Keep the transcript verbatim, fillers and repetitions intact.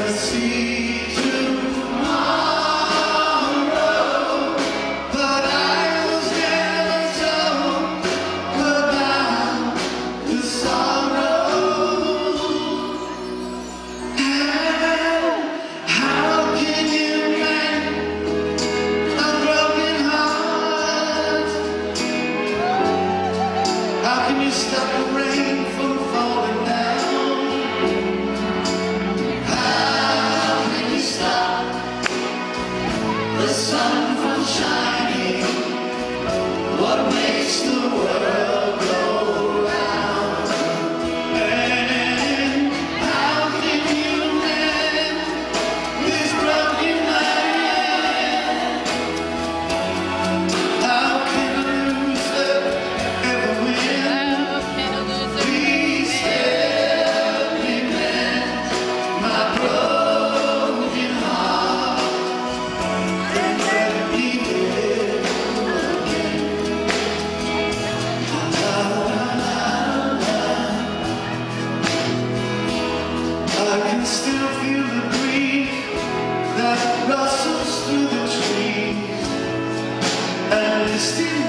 see tomorrow, but I was never told about the sorrow. And how can you mend a broken heart? How can you stop the rain from falling down? The sun from shining, what makes the world go round? And how can you mend this broken man? How can a loser ever win? Please help me mend my broken heart. I can still feel the breeze that rustles through the trees and misty